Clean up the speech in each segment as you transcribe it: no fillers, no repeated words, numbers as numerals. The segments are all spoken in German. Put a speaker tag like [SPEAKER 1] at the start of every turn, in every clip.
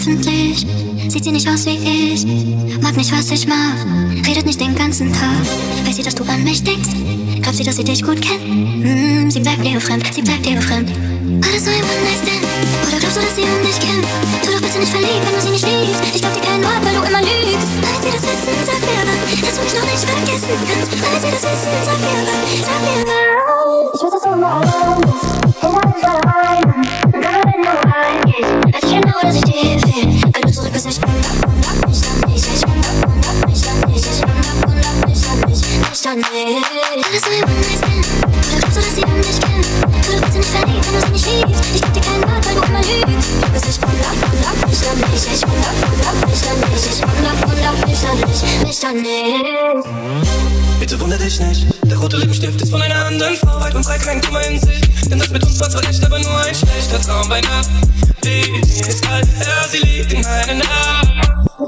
[SPEAKER 1] öffentlich. Sieht sie nicht aus wie ich, mag nicht, was ich mach, redet nicht den ganzen Tag. Weiß sie, dass du an mich denkst? Glaubt sie, dass sie dich gut kennt? Sie bleibt dir fremd, sie bleibt dir fremd. War das so ein One-Night-Stand? Oder glaubst du, dass sie um dich kämpft? Tu doch bitte nicht verliebt, wenn du sie nicht liebst. Ich glaub dir kein Wort, weil du immer lügst. Weil sie das wissen, sag mir wann, dass du mich noch nicht vergessen kannst. Weil sie das wissen, sag mir wann, sag mir wann. Ich weiß, dass du immer allein bist. Hinter mich alle ein, und dann, wenn du heimgehst, weiß ich genau, dass ich dir fehl. Weil du zurück bist, ich wundert mich dann nicht. Ich wundert mich dann nicht. Ich wundert mich dann nicht. Mich dann nicht. War das so ein One-Night-Stand? Oder glaubst du, dass sie um dich kämpft? Tu doch bitte nicht verliebt, wenn du sie nicht liebst. Ich glaub dir kein Wort, weil du immer lügst. Du bist, ich wundert mich dann nicht. Ich wundert mich dann nicht. Ich wundert mich dann nicht. Mich dann nicht.
[SPEAKER 2] Bitte wunder dich nicht, der rote Lippenstift ist von einer anderen Frau. Weit und breit kein Kummer in sich, denn das mit uns war zwar echt, aber nur ein schlechter Traum bei Nacht. Die ist alt, ja, sie liegt in meinen Armen.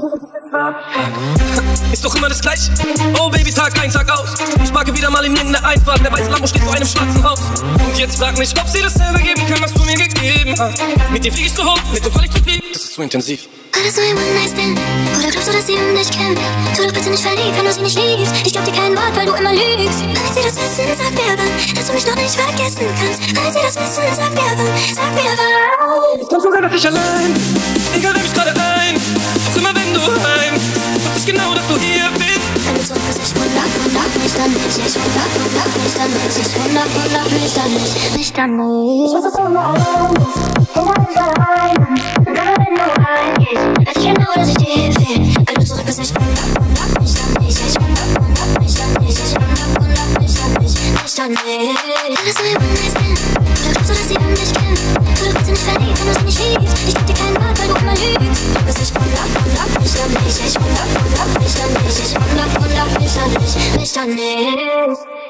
[SPEAKER 2] Ist doch immer das Gleiche, oh Baby, Tag ein, Tag aus. Ich parke wieder mal in irgendeiner Einfahrt, der weiße Lambo steht vor einem schwarzen Haus. Und jetzt frag mich, ob sie dasselbe geben kann, was du mir gegeben hast. Mit dir flieg ich zu hoch, mit dir fall ich zu tief, das ist zu intensiv.
[SPEAKER 1] War das so ein One-Night-Stand? Oder glaubst du, dass sie um dich kämpft? Tu doch bitte nicht verliebt, wenn du sie nicht liebst. Ich glaub dir kein Wort, weil du immer lügst. Weil sie das wissen, sag mir wann, dass du mich noch nicht vergessen kannst. Weil sie das wissen, sag mir wann, sag mir wann.
[SPEAKER 2] Es kann so sein, dass ich allein, egal wer mich gerade ein, doch immer wenn du heim, wusste ich genau, dass du hier bist.
[SPEAKER 1] Wenn du zurück bist, ich wundert mich dann nicht. Ich wundert mich dann nicht. Ich wundert mich dann nicht. Mich dann nicht. Ich weiß, dass du immer allein bist. Hinter mich alle ein, und dann, wenn du heimgehst, weiß ich genau, dass ich dir fehl. Wenn du zurück bist, ich wundert mich dann nicht. Ich wundert mich dann nicht. Ich wundert mich dann nicht. Mich dann nicht. War das so ein One-Night-Stand? Oder glaubst du, dass sie um dich kämpft? Tu doch bitte nicht verliebt, wenn du sie nicht liebst. Ich glaub dir kein Wort, weil du immer lügst. Du bist, ich wundert mich dann nicht. Ich wundert mich dann nicht. Ich wundert mich dann nicht. Mich dann nicht.